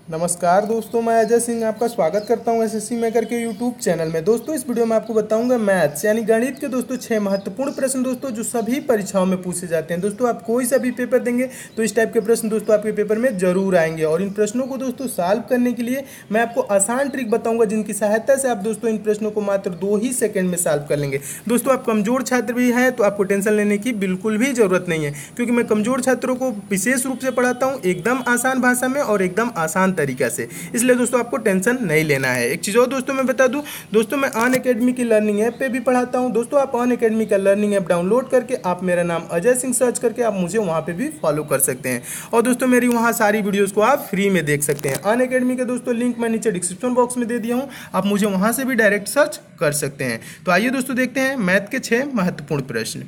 नमस्कार दोस्तों, मैं अजय सिंह आपका स्वागत करता हूं एसएससी मेकर के यूट्यूब चैनल में। दोस्तों इस वीडियो में आपको बताऊंगा मैथ्स यानी गणित के दोस्तों 6 महत्वपूर्ण प्रश्न दोस्तों जो सभी परीक्षाओं में पूछे जाते हैं। दोस्तों आप कोई सा भी पेपर देंगे तो इस टाइप के प्रश्न दोस्तों आपके पेपर में जरूर आएंगे। और इन प्रश्नों को दोस्तों सॉल्व करने के लिए मैं आपको आसान ट्रिक बताऊंगा जिनकी सहायता से आप दोस्तों इन प्रश्नों को मात्र 2 ही सेकंड में सॉल्व कर लेंगे। दोस्तों आप कमजोर छात्र भी हैं तो आपको टेंशन लेने की बिल्कुल भी जरूरत नहीं है, क्योंकि मैं कमजोर छात्रों को विशेष रूप से पढ़ाता हूँ एकदम आसान भाषा में और एकदम आसान तरीका से। इसलिए दोस्तों आपको टेंशन नहीं लेना है। एक चीज़ और दोस्तों मैं बता दूं, दोस्तों मैं अनअकैडमी की लर्निंग ऐप पे भी पढ़ाता हूं। दोस्तों आप अनअकैडमी का लर्निंग ऐप डाउनलोड करके आप मेरा नाम अजय सिंह सर्च करके आप मुझे वहां पे भी फॉलो कर सकते हैं। और दोस्तों मेरी वहां सारी वीडियोस को आप फ्री में देख सकते हैं। अनअकैडमी का दोस्तों लिंक मैं नीचे डिस्क्रिप्शन बॉक्स में दे दिया हूँ, आप मुझे वहां से भी डायरेक्ट सर्च कर सकते हैं। तो आइए दोस्तों देखते हैं मैथ के 6 महत्वपूर्ण प्रश्न।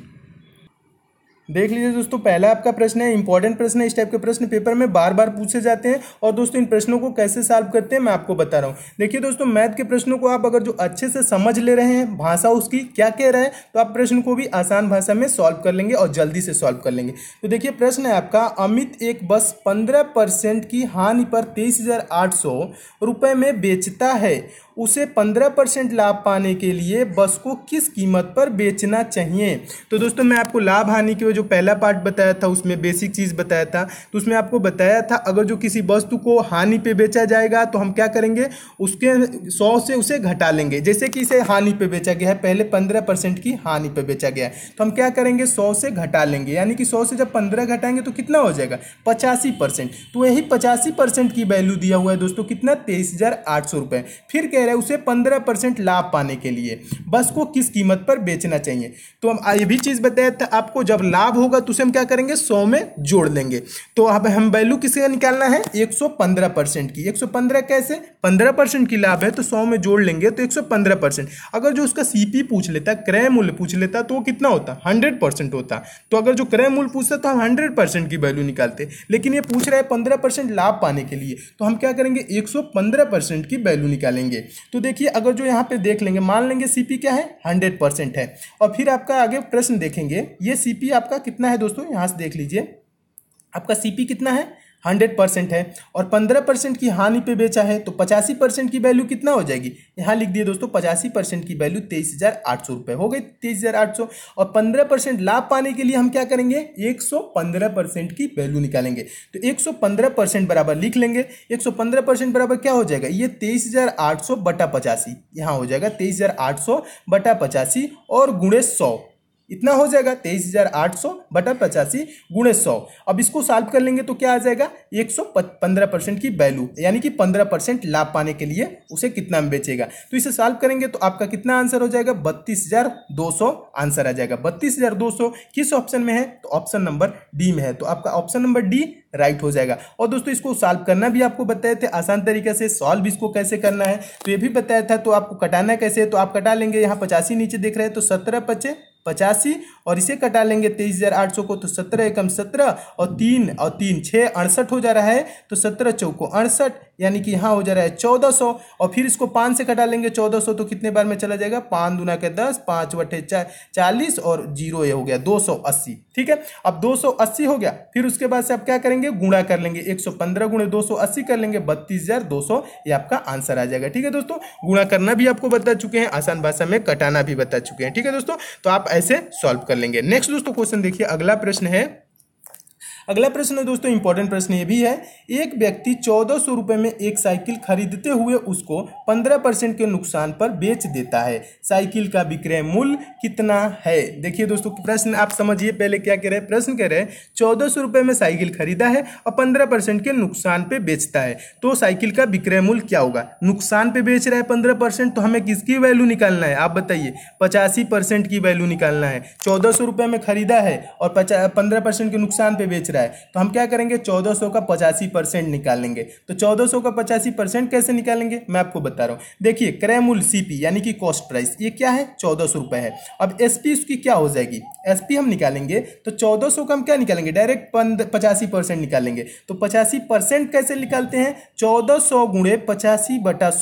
देख लीजिए दोस्तों, पहला आपका प्रश्न है, इंपॉर्टेंट प्रश्न है। इस टाइप के प्रश्न पेपर में बार बार पूछे जाते हैं और दोस्तों इन प्रश्नों को कैसे सॉल्व करते हैं मैं आपको बता रहा हूं। देखिए दोस्तों, मैथ के प्रश्नों को आप अगर जो अच्छे से समझ ले रहे हैं, भाषा उसकी क्या कह रहा है, तो आप प्रश्न को भी आसान भाषा में सॉल्व कर लेंगे और जल्दी से सॉल्व कर लेंगे। तो देखिए प्रश्न है आपका, अमित एक बस 15% की हानि पर 23,800 रुपये में बेचता है। उसे 15% लाभ पाने के लिए बस को किस कीमत पर बेचना चाहिए। तो दोस्तों मैं आपको लाभ हानि के जो पहला पार्ट बताया था उसमें बेसिक चीज़ बताया था, तो उसमें आपको बताया था अगर जो किसी वस्तु को हानि पे बेचा जाएगा तो हम क्या करेंगे, उसके 100 से उसे घटा लेंगे। जैसे कि इसे हानि पे बेचा गया है, पहले 15% की हानि पे बेचा गया है, तो हम क्या करेंगे 100 से घटा लेंगे। यानी कि 100 से जब 15 घटाएंगे तो कितना हो जाएगा 85%। तो यही 85% की वैल्यू दिया हुआ है दोस्तों, कितना 23,800 रुपये। फिर कह रहे हैं उसे 15% लाभ पाने के लिए बस को किस कीमत पर बेचना चाहिए। तो हम ये भी चीज़ बताया था आपको, जब लाभ होगा तो उसे हम क्या करेंगे 100 में जोड़ लेंगे। तो अब हम वैल्यू किसे निकालना है 115% की। 115 कैसे, 15% की लाभ है तो 100 में जोड़ लेंगे तो 115%। अगर जो उसका सीपी पूछ लेता, क्रय मूल्य पूछ लेता, तो वो कितना होता 100% होता। तो अगर जो क्रय मूल्य पूछता तो हम 100% की वैल्यू निकालते, लेकिन ये पूछ रहा है 15% लाभ पाने के लिए, तो हम क्या करेंगे 115% की वैल्यू निकालेंगे। तो देखिए अगर जो यहाँ पे देख लेंगे, मान लेंगे सीपी क्या है 100% है, और फिर आपका आगे प्रश्न देखेंगे, ये सीपी आपका कितना है दोस्तों, यहाँ से देख लीजिए आपका सीपी कितना है 100% है, और 15% की हानि पे बेचा है तो 85% की वैल्यू कितना हो जाएगी, यहाँ लिख दिए दोस्तों 85% की वैल्यू 23,800 रुपये हो गई 23,800। और 15% लाभ पाने के लिए हम क्या करेंगे 115% की वैल्यू निकालेंगे। तो 115% बराबर लिख लेंगे। 115% बराबर क्या हो जाएगा, ये 23,800 बटा 85, यहाँ हो जाएगा 23,800 बटा 85 और गुणे 100, इतना हो जाएगा 23,800 बटा 85 गुणे 100। अब इसको सॉल्व कर लेंगे तो क्या आ जाएगा 115% की वैल्यू, यानी कि 15% लाभ पाने के लिए उसे कितना में बेचेगा। तो इसे सॉल्व करेंगे तो आपका कितना आंसर हो जाएगा 32,200 आंसर आ जाएगा। 32,200 किस ऑप्शन में है, तो ऑप्शन नंबर डी में है, तो आपका ऑप्शन नंबर डी राइट हो जाएगा। और दोस्तों इसको सॉल्व करना भी आपको बताए थे आसान तरीके से, सॉल्व इसको कैसे करना है तो ये भी बताया था। तो आपको कटाना कैसे है, तो आप कटा लेंगे, यहाँ 85 नीचे देख रहे हैं तो 17 पचे 85, और इसे कटा लेंगे 23,800 को, तो 17 एकम 17 और 3 और 3 6 68 हो जा रहा है, तो 17 चौको 68, यानी कि यहाँ हो जा रहा है 1400। और फिर इसको 5 से कटा लेंगे 1400, तो कितने बार में चला जाएगा 5 दूना के 10, 5 बटे 40 और 0 ये हो गया 280। ठीक है, अब 280 हो गया, फिर उसके बाद से आप क्या करेंगे गुणा कर लेंगे, 115 गुणे 280 कर लेंगे 32,200, ये आपका आंसर आ जाएगा। ठीक है दोस्तों, गुणा करना भी आपको बता चुके हैं, आसान भाषा में कटाना भी बता चुके हैं। ठीक है दोस्तों, तो आप ऐसे सॉल्व कर लेंगे। नेक्स्ट दोस्तों क्वेश्चन देखिए, अगला प्रश्न है, अगला प्रश्न है दोस्तों इंपॉर्टेंट प्रश्न ये भी है। एक व्यक्ति 1400 रुपये में एक साइकिल खरीदते हुए उसको 15% के नुकसान पर बेच देता है। साइकिल का विक्रय मूल्य कितना है। देखिए दोस्तों प्रश्न आप समझिए, पहले क्या कह रहे हैं, प्रश्न कह रहे हैं 1400 रुपये में साइकिल खरीदा है और 15% के नुकसान पे बेचता है, तो साइकिल का विक्रय मूल्य क्या होगा। नुकसान पे बेच रहा है 15%, तो हमें किसकी वैल्यू निकालना है आप बताइए, 85% की वैल्यू निकालना है। 1400 रुपये में खरीदा है और 15% के नुकसान पे बेच रहा है, तो हम क्या करेंगे 1400 का 85% निकालेंगे। तो 1400 का 85% कैसे निकालेंगे मैं आपको बता रहा हूं। देखिए क्रय मूल्य सीपी यानी कि कॉस्ट प्राइस, ये क्या है 1400 रुपए है। अब एसपी उसकी क्या हो जाएगी, एसपी हम निकालेंगे तो 1400 का हम क्या निकालेंगे डायरेक्ट 85% निकालेंगे। तो 85% कैसे निकालते हैं, 1400 गुणे 85 बटा 100,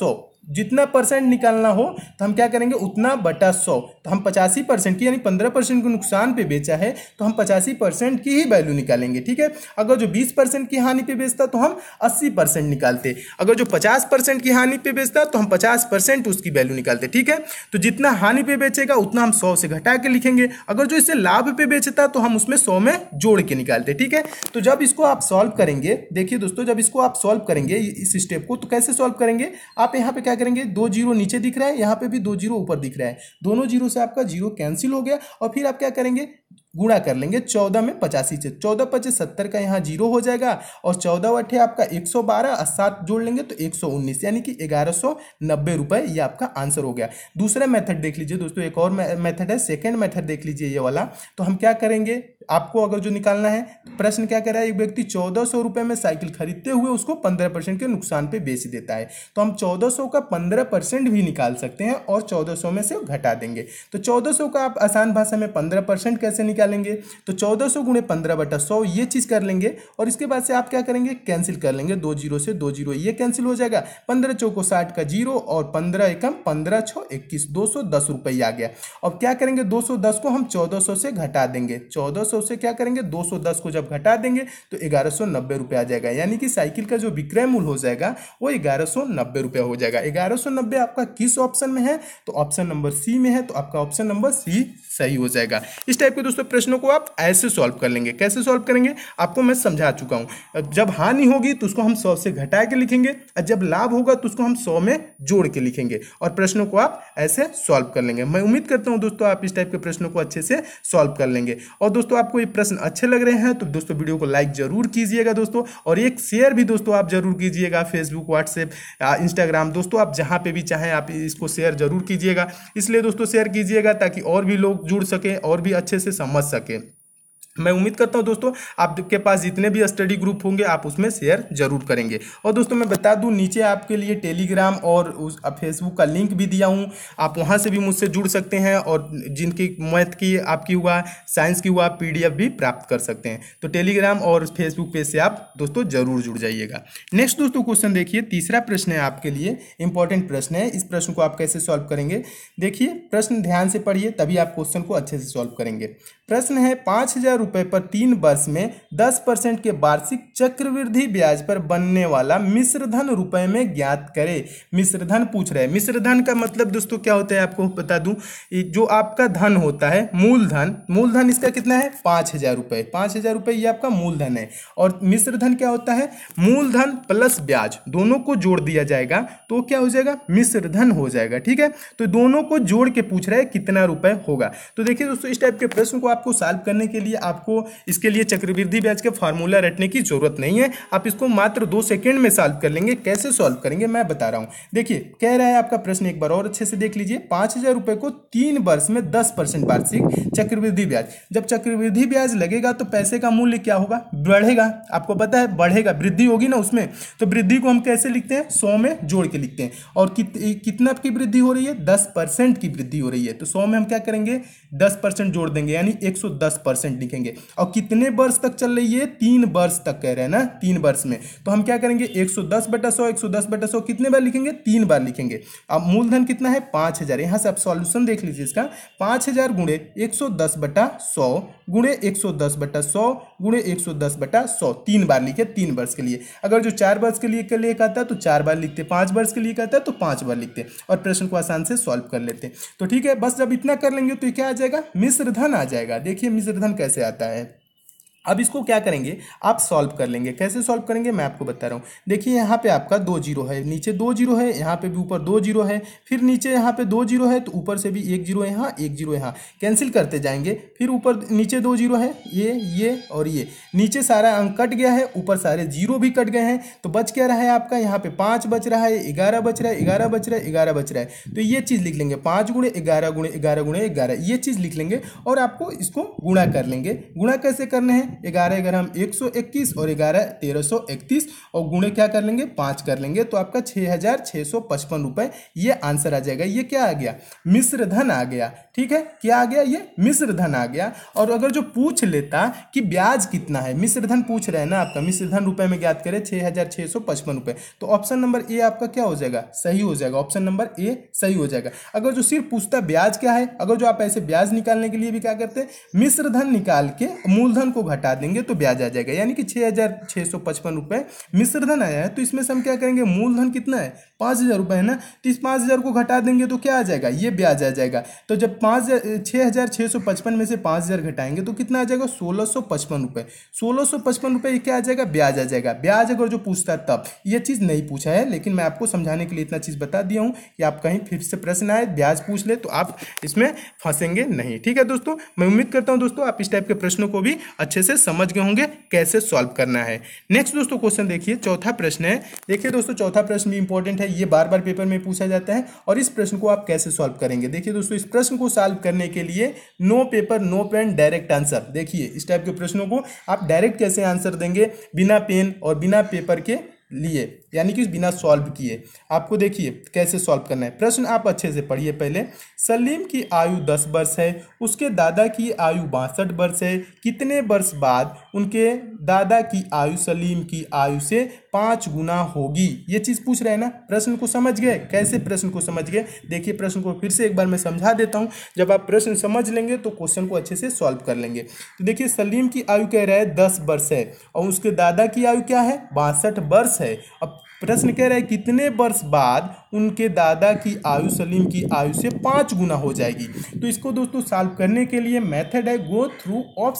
जितना परसेंट निकालना हो तो हम क्या करेंगे उतना बटा 100। तो हम 85% की यानी 15% के नुकसान पे बेचा है तो हम 85% की ही वैल्यू निकालेंगे, ठीक है। अगर जो 20% की हानि पे बेचता तो हम 80% निकालते। अगर जो 50% की हानि पे बेचता तो हम 50% उसकी वैल्यू निकालते, ठीक है। तो जितना हानि पे बेचेगा उतना हम 100 से घटा के लिखेंगे। अगर जो इसे लाभ पे बेचता तो हम उसमें 100 में जोड़ के निकालते, ठीक है। तो जब इसको आप सॉल्व करेंगे, देखिए दोस्तों, जब इसको आप सॉल्व करेंगे इस स्टेप को, तो कैसे सॉल्व करेंगे, आप यहाँ पे क्या करेंगे, 2 जीरो नीचे दिख रहा है, यहाँ पे भी 2 जीरो ऊपर दिख रहा है, दोनों जीरो से आपका जीरो कैंसिल हो गया। और फिर आप क्या करेंगे, गुणा कर लेंगे 14 में 85 से, 14 25 70 का यहाँ जीरो हो जाएगा और 14 अठे आपका 112 और 7 जोड़ लेंगे तो 119, यानी कि 1190 रुपए, ये आपका आंसर हो गया। दूसरा मेथड देख लीजिए दोस्तों, एक और मेथड है, सेकंड मेथड देख लीजिए ये वाला। तो हम क्या करेंगे, आपको अगर जो निकालना है, प्रश्न क्या कह रहा है, एक व्यक्ति 1400 रुपए में साइकिल खरीदते हुए उसको 15% के नुकसान पे बेच देता है। तो हम 1400 का 15% भी निकाल सकते हैं और 1400 में से घटा देंगे। तो 1400 का आप आसान भाषा में 15% कैसे निकालेंगे, तो 1400 गुणे 15/100 ये चीज कर लेंगे और इसके बाद से आप क्या करेंगे, कैंसिल कर लेंगे, 2 जीरो से 2 जीरो ये कैंसिल हो जाएगा, 15 चौको 60 का जीरो और 15 एकम 15 छो 21, 210 रुपये आ गया। अब क्या करेंगे, 210 को हम 1400 से घटा देंगे, 1400 से क्या करेंगे, 210 को जब घटा देंगे तो 1190 रुपये आ जाएगा, यानी कि साइकिल का जो विक्रय मूल्य हो जाएगा वो 1190 रुपये हो जाएगा। 1190 आपका किस ऑप्शन में है, तो ऑप्शन नंबर सी में है, तो आपका ऑप्शन नंबर सी सही हो जाएगा। इस टाइप के दोस्तों प्रश्नों को आप ऐसे सॉल्व कर लेंगे। कैसे सॉल्व करेंगे आपको मैं समझा चुका हूं। जब हानि होगी तो उसको हम 100 से घटा के लिखेंगे और जब लाभ होगा तो उसको हम 100 में जोड़ के लिखेंगे और प्रश्नों को आप ऐसे सॉल्व कर लेंगे। मैं उम्मीद करता हूं दोस्तों आप इस टाइप के प्रश्नों को अच्छे से सॉल्व कर लेंगे। और दोस्तों आपको ये प्रश्न अच्छे लग रहे हैं तो दोस्तों वीडियो को लाइक जरूर कीजिएगा दोस्तों, और एक शेयर भी दोस्तों आप जरूर कीजिएगा, फेसबुक, व्हाट्सएप, इंस्टाग्राम, दोस्तों आप जहां पे भी चाहें आप इसको शेयर जरूर कीजिएगा। इसलिए दोस्तों शेयर कीजिएगा ताकि और भी लोग जुड़ सके और भी अच्छे से समझ सके। मैं उम्मीद करता हूं दोस्तों आपके पास जितने भी स्टडी ग्रुप होंगे आप उसमें शेयर जरूर करेंगे। और दोस्तों मैं बता दूं नीचे आपके लिए टेलीग्राम और उस फेसबुक का लिंक भी दिया हूं, आप वहां से भी मुझसे जुड़ सकते हैं और जिनकी मैथ की आपकी हुआ, साइंस की हुआ, PDF भी प्राप्त कर सकते हैं। तो टेलीग्राम और फेसबुक पेज से आप दोस्तों जरूर जुड़ जाइएगा। नेक्स्ट दोस्तों क्वेश्चन देखिए, तीसरा प्रश्न है आपके लिए, इंपॉर्टेंट प्रश्न है। इस प्रश्न को आप कैसे सॉल्व करेंगे, देखिए प्रश्न ध्यान से पढ़िए तभी आप क्वेश्चन को अच्छे से सॉल्व करेंगे। प्रश्न है 5000 रुपए पर 3 वर्ष में 10% के वार्षिक चक्रवृद्धि ब्याज पर बनने वाला मिश्र धन रुपए में ज्ञात करे। मिश्र धन पूछ रहे हैं। मिश्र धन का मतलब दोस्तों क्या होता है आपको बता दूं, जो आपका धन होता है मूलधन, मूलधन इसका कितना है 5000 रुपए, 5000 रुपए ये आपका मूलधन है। और मिश्र धन क्या होता है, मूलधन प्लस ब्याज दोनों को जोड़ दिया जाएगा तो क्या हो जाएगा, मिश्र धन हो जाएगा, ठीक है। तो दोनों को जोड़ के पूछ रहे हैं कितना रुपए होगा। तो देखिए दोस्तों इस टाइप के प्रश्न को आपको सॉल्व करने के लिए आपको इसके लिए चक्रवृद्धि ब्याज के फार्मूला रटने की जरूरत नहीं है, आप इसको मात्र 2 सेकंड में सॉल्व कर लेंगे। कैसे सॉल्व करेंगे मैं बता रहा हूं। देखिए कह रहा है आपका प्रश्न एक बार और अच्छे से देख लीजिए, 5000 रुपए को 3 वर्ष में 10% वार्षिक चक्रवृद्धि ब्याज, जब चक्रवृद्धि ब्याज लगेगा तो पैसे का मूल्य क्या होगा, बढ़ेगा। आपको पता है बढ़ेगा, वृद्धि होगी ना उसमें, तो वृद्धि को हम कैसे लिखते हैं, 100 में जोड़ के लिखते हैं। और कितना की वृद्धि हो रही है, 10% की वृद्धि हो रही है, तो 100 में हम क्या करेंगे 10% जोड़ देंगे, यानी 110% लिखेंगे। और कितने वर्ष तक चल रही है, 3 वर्ष तक कह रहे हैं ना, 3 वर्ष में, तो हम क्या करेंगे 110/100, 110/100 कितने बार लिखेंगे, 3 बार लिखेंगे। अब मूलधन कितना है 5000, यहां से आप सॉल्यूशन देख लीजिए इसका, 5000 गुणे 110/100 गुणे 110/100 गुणे 110/100 3 बार लिखे 3 वर्ष के लिए। अगर जो 4 वर्ष के लिए कहता है तो 4 बार लिखते, 5 वर्ष के लिए कहता है तो 5 बार लिखते और प्रश्न को आसान से सॉल्व कर लेते। तो ठीक है, बस जब इतना कर लेंगे तो क्या आ जाएगा, मिश्र धन आ जाएगा। देखिए मिश्र धन कैसे आता है, अब इसको क्या करेंगे आप सॉल्व कर लेंगे। कैसे सॉल्व करेंगे मैं आपको बता रहा हूँ। देखिए यहाँ पे आपका 2 जीरो है, नीचे 2 जीरो है, यहाँ पे भी ऊपर 2 जीरो है, फिर नीचे यहाँ पे 2 जीरो है, तो ऊपर से भी 1 जीरो यहाँ 1 जीरो यहाँ, कैंसिल करते जाएंगे। फिर ऊपर नीचे 2 जीरो है, ये और ये, नीचे सारा अंक कट गया है, ऊपर सारे जीरो भी कट गए हैं, तो बच क्या रहा है आपका, यहाँ पे 5 बच रहा है, 11 बच रहा है, 11 बच रहा है, 11 बच रहा है। तो ये चीज़ लिख लेंगे 5 गुणे 11 गुणे 11 गुणे 11, ये चीज़ लिख लेंगे और आपको इसको गुणा कर लेंगे। गुणा कैसे करना है, 11 11 हम 121 और 11 1331 और गुणे क्या कर लेंगे 5 कर लेंगे तो आपका 6,655 रुपये ये आंसर आ जाएगा। ये क्या आ गया मिश्र धन आ गया। ठीक है, क्या आ गया ये मिश्र धन आ गया। और अगर जो पूछ लेता कि ब्याज कितना है, मिश्र धन पूछ रहे हैं ना आपका, मिश्र धन रुपए में ज्ञात करें 6,655 रुपये, तो ऑप्शन नंबर ए आपका क्या हो जाएगा सही हो जाएगा। ऑप्शन नंबर ए सही हो जाएगा। अगर जो सिर्फ पूछता ब्याज क्या है, अगर जो आप ऐसे ब्याज निकालने के लिए भी क्या करते हैं मिश्र धन निकाल के मूलधन को घटा देंगे तो ब्याज आ जाएगा। यानी कि 6,655 रुपये मिश्र धन आया है तो इसमें से हम क्या करेंगे मूलधन कितना है 5,000 रुपये है ना, तो इस 5,000 को घटा देंगे तो क्या आ जाएगा ये ब्याज आ जाएगा। तो जब 6,655 में से 5,000 घटाएंगे तो कितना आ जाएगा 1,655 रुपये। 1,655 रुपये क्या आ जाएगा ब्याज आ जाएगा। ब्याज अगर जो पूछता है तब ये चीज़ नहीं पूछा है, लेकिन मैं आपको समझाने के लिए इतना चीज़ बता दिया हूँ कि आप कहीं फिर से प्रश्न आए ब्याज पूछ ले तो आप इसमें फंसेंगे नहीं। ठीक है दोस्तों, मैं उम्मीद करता हूँ दोस्तों आप इस टाइप के प्रश्नों को भी अच्छे से समझ गए होंगे कैसे सॉल्व करना है। नेक्स्ट दोस्तों क्वेश्चन देखिए, चौथा प्रश्न है। देखिए दोस्तों चौथा प्रश्न भी इंपॉर्टेंट है, ये बार बार पेपर में पूछा जाता है और इस प्रश्न को आप कैसे सॉल्व करेंगे। देखिए दोस्तों इस प्रश्न को सॉल्व करने के लिए no paper no pen direct answer. देखिए इस टाइप के प्रश्नों को आप डायरेक्ट कैसे आंसर देंगे बिना पेन और बिना पेपर के लिए, यानी कि बिना सॉल्व किए। आपको देखिए कैसे सॉल्व करना है। प्रश्न आप अच्छे से पढ़िए। पहले सलीम की आयु 10 वर्ष है, उसके दादा की आयु 62 वर्ष है, कितने वर्ष बाद उनके दादा की आयु सलीम की आयु से 5 गुना होगी। ये चीज़ पूछ रहे हैं ना। प्रश्न को समझ गए, कैसे प्रश्न को समझ गए। देखिए प्रश्न को फिर से एक बार मैं समझा देता हूँ, जब आप प्रश्न समझ लेंगे तो क्वेश्चन को अच्छे से सॉल्व कर लेंगे। तो देखिए सलीम की आयु कह रहा है 10 वर्ष है और उसके दादा की आयु क्या है 62 वर्ष है। अब प्रश्न कह रहा है कितने वर्ष बाद उनके दादा की आयु सलीम की आयु से 5 गुना हो जाएगी। तो इसको दोस्तों सॉल्व करने के लिए मेथड है गो थ्रू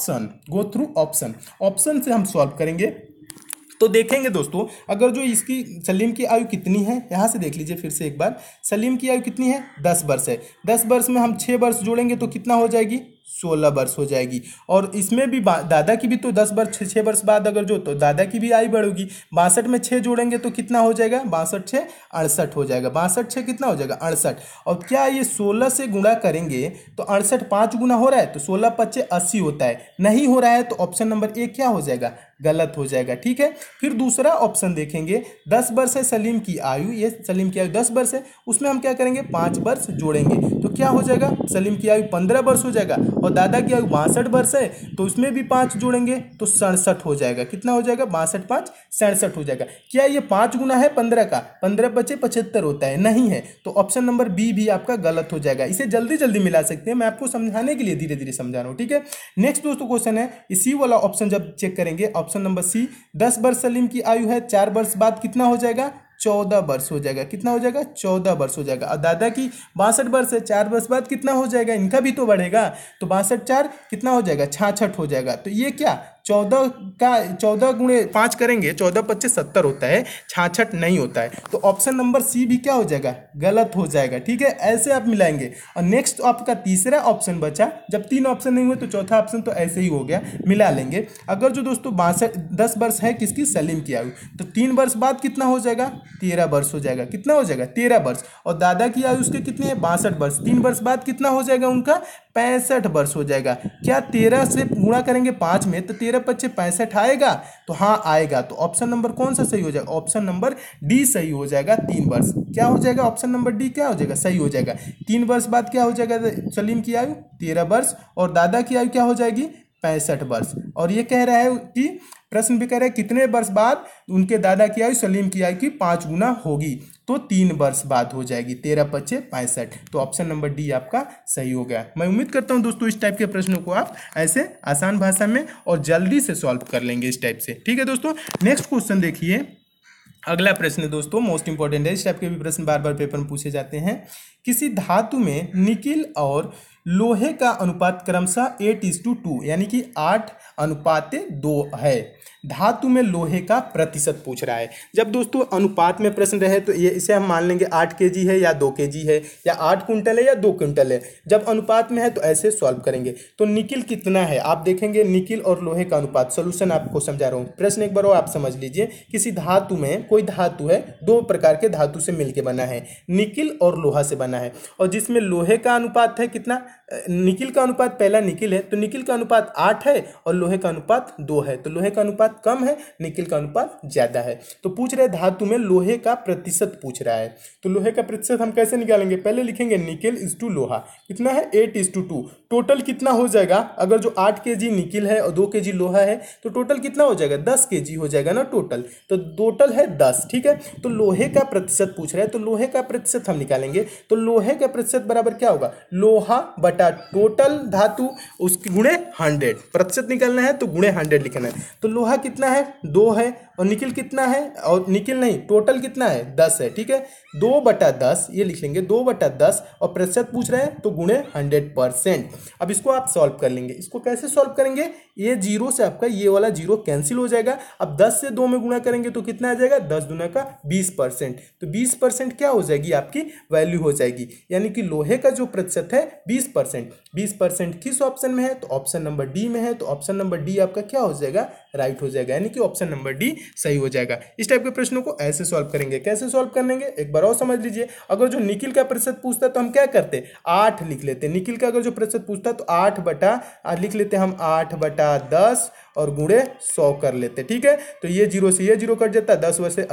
ऑप्शन। ऑप्शन से हम सॉल्व करेंगे। तो देखेंगे दोस्तों अगर जो इसकी सलीम की आयु कितनी है, यहाँ से देख लीजिए फिर से एक बार। सलीम की आयु कितनी है 10 वर्ष है। 10 वर्ष में हम 6 वर्ष जोड़ेंगे तो कितना हो जाएगी 16 वर्ष हो जाएगी। और इसमें भी दादा की भी तो 10 वर्ष 6 वर्ष बाद अगर जो तो दादा की भी आयु बढ़ेगी। 62 में 6 जोड़ेंगे तो कितना हो जाएगा 62 6 68 हो जाएगा। 62 6 कितना हो जाएगा 68। और क्या ये 16 से गुणा करेंगे तो 68 5 गुना हो रहा है तो 16 5 80 होता है। नहीं हो रहा है तो ऑप्शन नंबर ए क्या हो जाएगा गलत हो जाएगा। ठीक है, फिर दूसरा ऑप्शन देखेंगे 10 वर्ष है सलीम की आयु, ये सलीम की आयु 10 वर्ष है, उसमें हम क्या करेंगे 5 वर्ष जोड़ेंगे तो क्या हो जाएगा सलीम की आयु 15 वर्ष हो जाएगा। और दादा की आयु 62 वर्ष है तो उसमें भी 5 जोड़ेंगे तो 67 हो जाएगा। कितना हो जाएगा 62 5 67 हो जाएगा। क्या ये 5 गुना है 15 का, 15 बचे 75 होता है, नहीं है तो ऑप्शन नंबर बी भी आपका गलत हो जाएगा। इसे जल्दी जल्दी मिला सकते हैं, मैं आपको समझाने के लिए धीरे धीरे समझा रहा हूँ। ठीक है, नेक्स्ट दोस्तों क्वेश्चन है इसी वाला ऑप्शन जब चेक करेंगे ऑप्शन नंबर सी 10 वर्ष सलीम की आयु है, 4 वर्ष बाद कितना हो जाएगा 14 वर्ष हो जाएगा। कितना हो जाएगा 14 वर्ष हो जाएगा। और दादा की 62 वर्ष है, 4 वर्ष बाद कितना हो जाएगा इनका भी तो बढ़ेगा तो 62 4 कितना हो जाएगा 66 हो जाएगा। तो ये क्या 14 गुणे 5 करेंगे 14 25 70 होता है, 66 नहीं होता है। तो ऑप्शन नंबर सी भी क्या हो जाएगा गलत हो जाएगा। ठीक है, ऐसे आप मिलाएंगे। और नेक्स्ट आपका तीसरा ऑप्शन बचा, जब 3 ऑप्शन नहीं हुए तो चौथा ऑप्शन तो ऐसे ही हो गया, मिला लेंगे। अगर जो दोस्तों 10 वर्ष है किसकी सलीम की आयु तो 3 वर्ष बाद कितना हो जाएगा 13 वर्ष हो जाएगा। कितना हो जाएगा 13 वर्ष। और दादा की आयु उसके कितनी है 62 वर्ष, 3 वर्ष बाद कितना हो जाएगा उनका 65 वर्ष हो जाएगा। क्या 13 से गुणा करेंगे 5 में तो 13 25 65 आएगा तो हाँ आएगा। तो ऑप्शन नंबर कौन सा सही हो जाएगा ऑप्शन नंबर डी सही हो जाएगा। 3 वर्ष क्या हो जाएगा ऑप्शन नंबर डी क्या हो जाएगा सही हो जाएगा। 3 वर्ष बाद क्या हो जाएगा सलीम की आयु 13 वर्ष और दादा की आयु क्या हो जाएगी 65 वर्ष। और ये कह रहा है कि प्रश्न भी कह रहा है कितने वर्ष बाद उनके दादा की आयु सलीम की आयु की 5 गुना होगी तो 3 वर्ष बाद हो जाएगी 13 25 65। तो ऑप्शन नंबर डी आपका सही हो गया। मैं उम्मीद करता हूं दोस्तों इस टाइप के प्रश्नों को आप ऐसे आसान भाषा में और जल्दी से सॉल्व कर लेंगे इस टाइप से। ठीक है दोस्तों, नेक्स्ट क्वेश्चन देखिए। अगला प्रश्न है दोस्तों मोस्ट इंपॉर्टेंट है, इस टाइप के भी प्रश्न बार बार पेपर में पूछे जाते हैं। किसी धातु में निकिल और लोहे का अनुपात क्रमशः 8:2 यानी कि 8:2 है। धातु में लोहे का प्रतिशत पूछ रहा है। जब दोस्तों अनुपात में प्रश्न रहे तो ये इसे हम मान लेंगे 8 kg है या 2 kg है या 8 कुंटल है या 2 कुंटल है। जब अनुपात में है तो ऐसे सॉल्व करेंगे। तो निकिल कितना है आप देखेंगे, निकिल और लोहे का अनुपात। सोल्यूशन आपको समझा रहा हूँ, प्रश्न एक बार और आप समझ लीजिए। किसी धातु में कोई धातु है, 2 प्रकार के धातु से मिलकर बना है, निकिल और लोहा से बना है, और जिसमें लोहे का अनुपात है कितना निकिल का अनुपात, पहला निकिल है तो निकिल का अनुपात 8 है और लोहे का अनुपात 2 है, तो लोहे का अनुपात कम है, निकिल का अनुपात ज़्यादा है। तो पूछ रहे धातु में लोहे का प्रतिशत पूछ रहा है, तो लोहे का प्रतिशत हम कैसे निकालेंगे, पहले लिखेंगे निकिल इज टू लोहा, कितना है 8:2। टोटल कितना हो जाएगा, अगर जो 8 kg निकिल है और 2 kg लोहा है तो टोटल कितना हो जाएगा, 10 kg हो जाएगा ना टोटल, तो टोटल है 10, ठीक है। तो लोहे का प्रतिशत पूछ रहा है, तो लोहे का प्रतिशत हम निकालेंगे, तो लोहे का प्रतिशत बराबर क्या होगा, लोहा बटा टोटल धातु उसकी गुणे 100, प्रतिशत निकालना है तो गुणे 100 लिखना है। तो लोहा कितना है 2 है और निकिल कितना है, और निकिल नहीं टोटल कितना है 10 है, ठीक है। 2/10 ये लिख लेंगे, 2/10 और प्रतिशत पूछ रहे हैं तो गुणे 100%। अब इसको आप सॉल्व कर लेंगे, इसको कैसे सॉल्व करेंगे, ये जीरो से आपका ये वाला जीरो कैंसिल हो जाएगा। अब 10 से 2 में गुणा करेंगे तो कितना आ जाएगा, 10 दूना का 20%, तो 20% क्या हो जाएगी आपकी वैल्यू हो जाएगी, यानी कि लोहे का जो प्रतिशत है 20%। 20% किस ऑप्शन में है, तो ऑप्शन नंबर डी में है, तो ऑप्शन नंबर डी आपका क्या हो जाएगा, राइट हो जाएगा, यानी कि ऑप्शन नंबर डी सही हो जाएगा। इस टाइप के प्रश्नों को ऐसे सॉल्व करेंगे, कैसे सॉल्व करेंगे एक बार और समझ लीजिए। अगर जो निकिल का प्रतिशत पूछता है तो हम क्या करते, 8 लिख लेते, निकिल का अगर जो प्रतिशत पूछता है तो 8 लिख लेते हम, 8/10 और गुणे 100 कर लेते, ठीक है। तो ये जीरो से ये जीरो कट जाता है, 10 वर्ष से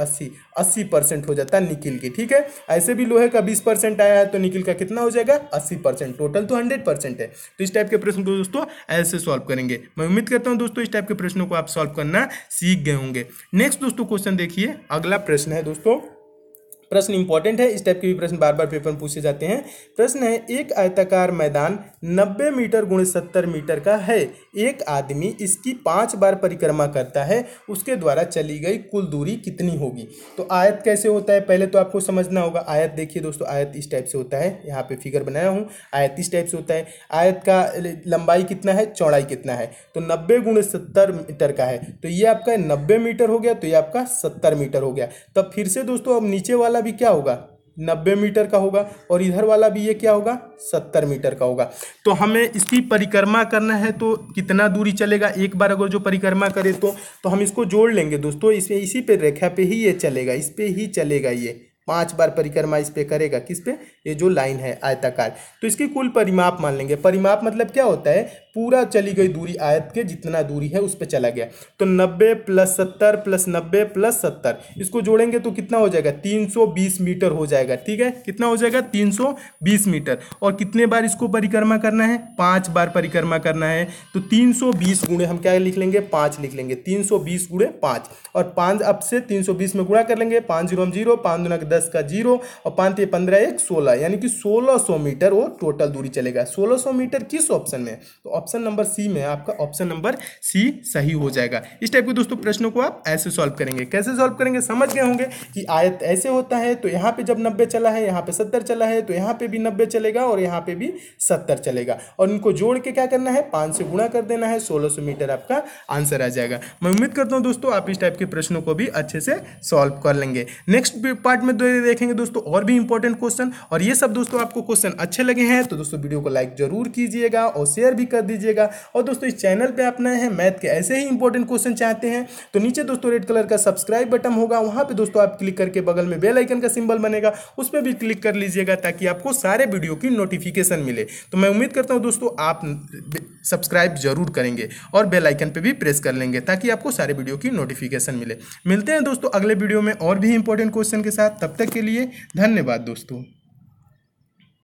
80% हो जाता है निकिल की, ठीक है। ऐसे भी लोहे का 20% आया है तो निकिल का कितना हो जाएगा 80%, टोटल तो 100% है। तो इस टाइप के प्रश्न को दोस्तों ऐसे सॉल्व करेंगे। मैं उम्मीद करता हूं दोस्तों इस टाइप के प्रश्नों को आप सॉल्व करना सीख गए होंगे। नेक्स्ट दोस्तों क्वेश्चन देखिए, अगला प्रश्न है दोस्तों, प्रश्न इंपॉर्टेंट है, इस टाइप के भी प्रश्न बार बार पेपर में पूछे जाते हैं। प्रश्न है, एक आयताकार मैदान 90 मीटर गुणे 70 मीटर का है, एक आदमी इसकी 5 बार परिक्रमा करता है, उसके द्वारा चली गई कुल दूरी कितनी होगी। तो आयत कैसे होता है पहले तो आपको समझना होगा। आयत देखिए दोस्तों, आयत इस टाइप से होता है, यहाँ पे फिगर बनाया हूँ, आयत इस टाइप से होता है। आयत का लंबाई कितना है, चौड़ाई कितना है, तो 90 गुणे 70 मीटर का है, तो ये आपका 90 मीटर हो गया, तो ये आपका 70 मीटर हो गया। तब फिर से दोस्तों अब नीचे वाला भी क्या होगा, 90 मीटर का होगा, और इधर वाला भी ये क्या होगा 70 मीटर का होगा। तो हमें इसकी परिक्रमा करना है तो कितना दूरी चलेगा, एक बार अगर जो परिक्रमा करे तो हम इसको जोड़ लेंगे दोस्तों, इसमें इसी पे रेखा पे ही ये चलेगा, इस पे ही चलेगा, ये 5 बार परिक्रमा इस पे करेगा, किस पे, ये जो लाइन है आयताकार, तो इसकी कुल परिमाप मान लेंगे। परिमाप मतलब क्या होता है, पूरा चली गई दूरी, आयत के जितना दूरी है उस पे चला गया। तो 90 + 70 + 90 + 70 इसको जोड़ेंगे तो कितना हो जाएगा, 320 मीटर हो जाएगा, ठीक है। कितना हो जाएगा 320 मीटर। और कितने बार इसको परिक्रमा करना है, 5 बार परिक्रमा करना है, तो 320 गुणे हम क्या लिख लेंगे, 5 लिख लेंगे, 320 गुणे 5, और 5 अब से 320 में गुणा कर लेंगे, 5 0 0, 5 दूना 10 का 0, और 5 3 15 1 16, यानी कि 1600 मीटर वो टोटल दूरी चलेगा। 1600 मीटर किस ऑप्शन में, तो ऑप्शन नंबर सी में, आपका ऑप्शन नंबर सी सही हो जाएगा। इस टाइप के दोस्तों प्रश्नों को आप ऐसे सॉल्व करेंगे। कैसे सॉल्व करेंगे समझ गए होंगे कि आयत ऐसे होता है, तो यहाँ पे जब 90 चला है, यहाँ पे 70 चला है, तो यहाँ पे भी 90 चलेगा और यहाँ पे भी 70 चलेगा, और इनको जोड़ के क्या करना है, 5 से गुणा कर देना है, 1600 मीटर आपका आंसर आ जाएगा। मैं उम्मीद करता हूँ दोस्तों आप इस टाइप के प्रश्नों को भी अच्छे से सॉल्व कर लेंगे। नेक्स्ट पार्ट में देखेंगे दोस्तों और भी इंपॉर्टेंट क्वेश्चन, और ये सब दोस्तों आपको क्वेश्चन अच्छे लगे हैं तो दोस्तों वीडियो को लाइक जरूर कीजिएगा और शेयर भी कर दीजिएगा। और दोस्तों इस चैनल पे आप नए हैं, मैथ के ऐसे ही इंपॉर्टेंट क्वेश्चन चाहते हैं तो नीचे दोस्तों रेड कलर का सब्सक्राइब बटन होगा, वहां पे दोस्तों आप क्लिक करके बगल में बेल आइकन का सिंबल बनेगा, उस पर भी क्लिक कर लीजिएगा ताकि आपको सारे वीडियो की नोटिफिकेशन मिले। तो मैं उम्मीद करता हूं दोस्तों आप सब्सक्राइब जरूर करेंगे और बेल आइकन पे भी प्रेस कर लेंगे ताकि आपको सारे वीडियो की नोटिफिकेशन मिले। मिलते हैं दोस्तों अगले वीडियो में और भी इंपॉर्टेंट क्वेश्चन के साथ, तब तक के लिए धन्यवाद दोस्तों।